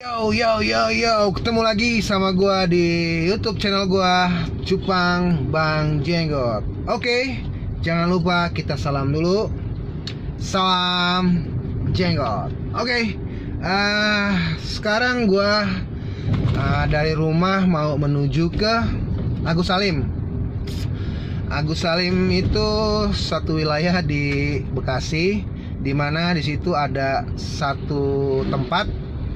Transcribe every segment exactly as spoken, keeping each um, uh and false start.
Yo yo yo yo, ketemu lagi sama gua di YouTube channel gua Cupang Bang Jenggot. Oke, jangan lupa kita salam dulu. Salam Jenggot. Oke, uh, sekarang gua uh, dari rumah mau menuju ke Agus Salim. Agus Salim itu satu wilayah di Bekasi, di mana di situ ada satu tempat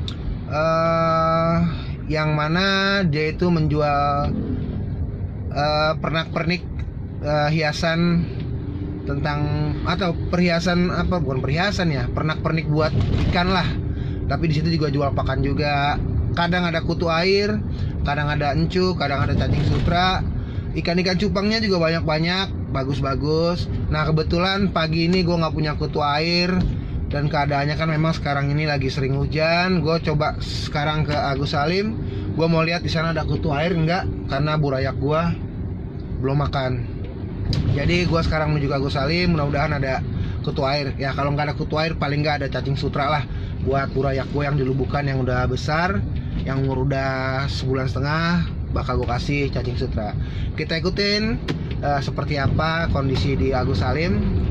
Uh, yang mana dia itu menjual uh, pernak-pernik uh, hiasan tentang atau perhiasan apa bukan perhiasan ya pernak-pernik buat ikan lah. Tapi di situ juga jual pakan juga. Kadang ada kutu air, kadang ada encuk, kadang ada cacing sutra. Ikan-ikan cupangnya juga banyak-banyak, bagus-bagus. Nah kebetulan pagi ini gue nggak punya kutu air. Dan keadaannya kan memang sekarang ini lagi sering hujan. Gue coba sekarang ke Agus Salim. Gue mau lihat di sana ada kutu air enggak, karena burayak gue belum makan. Jadi gue sekarang menuju ke Agus Salim. Mudah-mudahan ada kutu air. Ya kalau nggak ada kutu air paling nggak ada cacing sutra lah buat burayak gue yang dilubukan yang udah besar, yang umur udah sebulan setengah. Bakal gue kasih cacing sutra. Kita ikutin uh, seperti apa kondisi di Agus Salim.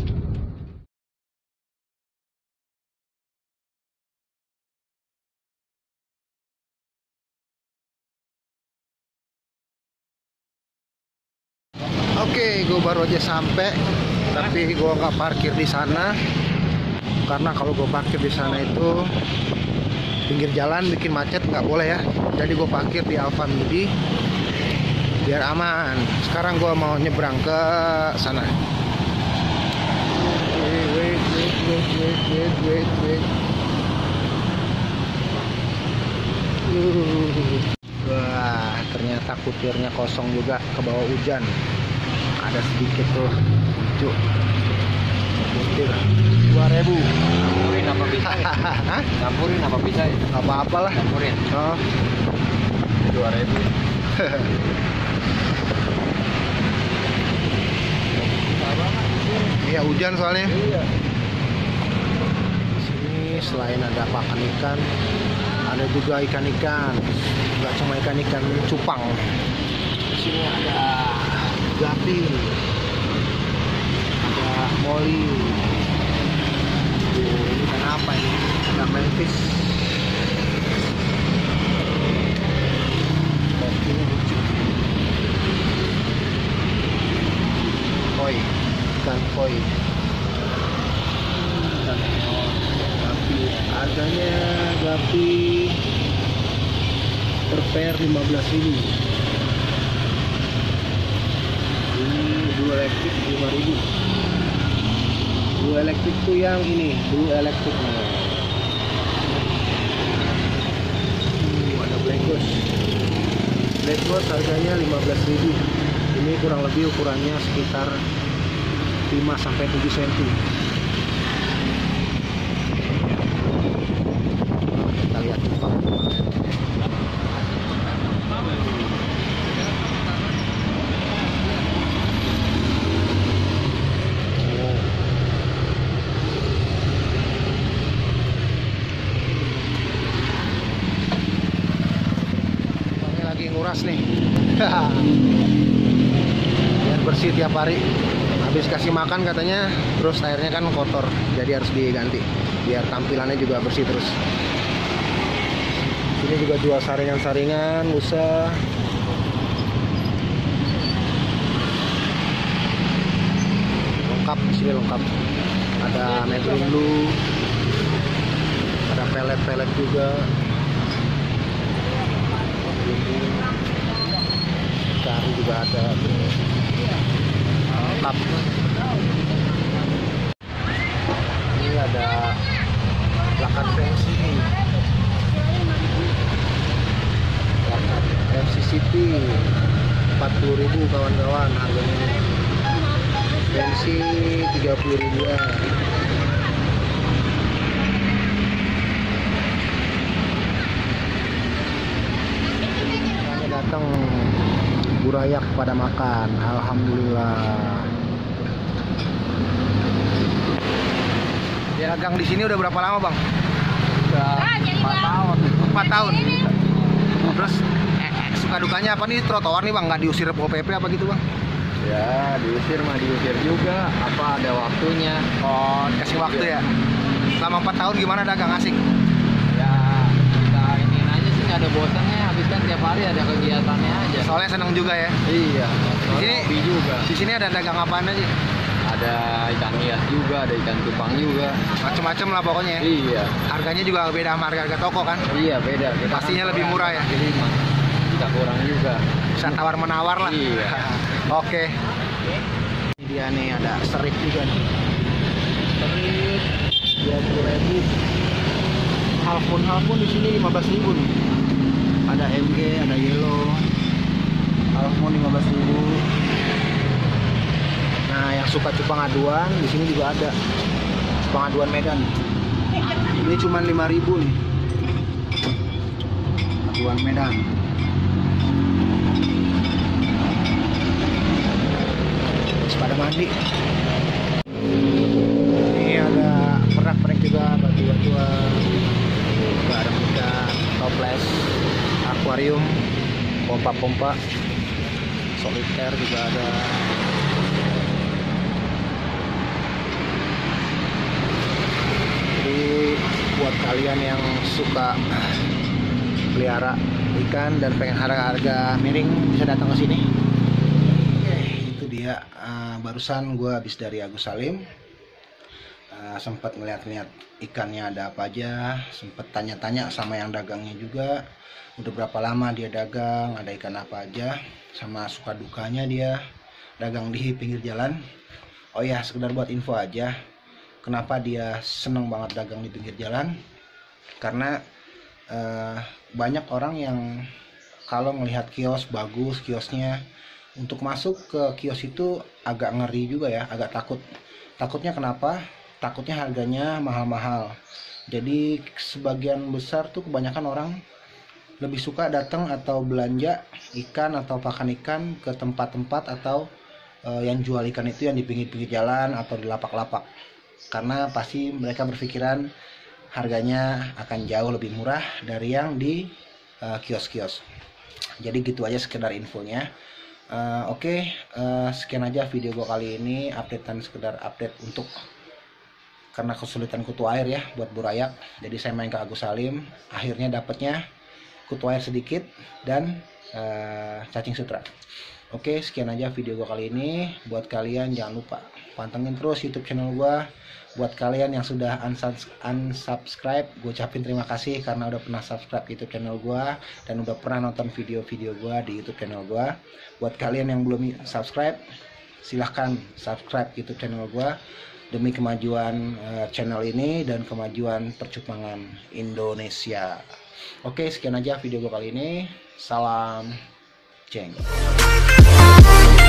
Oke, gue baru aja sampai, tapi gue nggak parkir di sana karena kalau gue parkir di sana itu pinggir jalan bikin macet, nggak boleh ya. Jadi gue parkir di Alfamidi biar aman. Sekarang gue mau nyebrang ke sana. Wait, wait, wait, wait, wait, wait, wait. Uh. Wah, ternyata kutirnya kosong juga, ke bawah hujan. Ada sedikit tuh cuk kutir dua ribu. Campurin apa bisa ya? Hah? Campurin apa bisa ya? Apa-apa lah. Campurin Oh, dua ribu. Iya hujan soalnya. Iya. Di sini selain ada pakan ikan, ada juga ikan-ikan. Nggak cuma ikan-ikan cupang. Di sini ada gapi, ada moli. Tuh, ini kan apa ini? Ada mantis. Ini lucu. Koi, ikan koi. Ikan gapi. Harganya gapi per pair lima belas ribu. Blue elektrik lima ribu. Blue elektrik tuh yang ini, blue elektrik. Uh, ada black ghost. Black ghost harganya lima belas ribu. Ini kurang lebih ukurannya sekitar lima sampai tujuh senti. Kita lihat cupang. Nguras nih. Biar bersih tiap hari. Habis kasih makan katanya, terus airnya kan kotor, jadi harus diganti biar tampilannya juga bersih terus. Ini juga jual saringan-saringan, busa. Lengkap, sini lengkap. Ada Maybelline Blue, ada pelet-pelet juga. Cari juga ada lengkap. Ini ada plakat fancy, plakat F C City empat puluh ribu kawan-kawan harganya. Fancy tiga puluh ribuan. Datang burayak pada makan, alhamdulillah. Dagang di sini udah berapa lama bang? Udah empat tahun. empat empat tahun. Terus eh, eh, suka dukanya apa nih trotoar nih bang? Nggak diusir Pol P P apa gitu bang? Ya diusir mah diusir juga, apa ada waktunya. Oh dikasih waktu ya. Selama empat tahun gimana dagang asik? Ya kita ini aja sih nggak ada bosannya, habis kan tiap hari ada kegiatannya aja. Soalnya seneng juga ya. Iya. Di sini, Hobi juga. di sini ada dagang apaan aja? Ada ikan hias juga, ada ikan cupang juga. Macem-macem lah pokoknya ya. Iya. Harganya juga beda sama harga-harga toko kan? Iya beda. Kita Pastinya kan lebih kurang, murah ya? kaki lima. Bisa kurang juga. Bisa tawar-menawar lah. Iya. Oke. Ini dia nih ada serik juga nih. Serik dua puluh ribu. Halfmoon halfmoon di sini lima belas ribu nih. Ada M G, ada yellow. Halfmoon lima belas ribu. Nah, yang suka cupang aduan di sini juga ada. Cupang aduan Medan. Ini cuma lima ribu nih. Aduan Medan. Pada mandi. Ini ada pernak-pernik juga, batu-batuan, juga ada ikan, toples, akuarium, pompa-pompa, soliter juga ada. Jadi buat kalian yang suka pelihara ikan dan pengen harga-harga miring bisa datang ke sini. Dia uh, barusan gue habis dari Agus Salim, uh, sempat ngeliat-ngeliat ikannya ada apa aja, sempat tanya-tanya sama yang dagangnya juga, udah berapa lama dia dagang, ada ikan apa aja, sama suka dukanya dia dagang di pinggir jalan. Oh ya, sekedar buat info aja, kenapa dia seneng banget dagang di pinggir jalan, karena uh, banyak orang yang kalau melihat kios bagus, kiosnya untuk masuk ke kios itu agak ngeri juga ya, agak takut. Takutnya kenapa? Takutnya harganya mahal-mahal. Jadi sebagian besar tuh kebanyakan orang lebih suka datang atau belanja ikan atau pakan ikan ke tempat-tempat atau e, yang jual ikan itu yang di pinggir-pinggir jalan atau di lapak-lapak. Karena pasti mereka berpikiran harganya akan jauh lebih murah dari yang di e, kios-kios. Jadi gitu aja sekedar infonya. Uh, Oke, okay, uh, sekian aja video gue kali ini, updatean sekedar update untuk karena kesulitan kutu air ya buat burayak. Jadi saya main ke Agus Salim, akhirnya dapatnya kutu air sedikit dan uh, cacing sutra. Oke, okay, sekian aja video gue kali ini. Buat kalian jangan lupa pantengin terus YouTube channel gue. Buat kalian yang sudah unsubscribe, gue ucapin terima kasih karena udah pernah subscribe YouTube channel gue dan udah pernah nonton video-video gue di YouTube channel gue. Buat kalian yang belum subscribe, silahkan subscribe YouTube channel gue demi kemajuan uh, channel ini dan kemajuan percupangan Indonesia. Oke, sekian aja video gue kali ini. Salam ceng.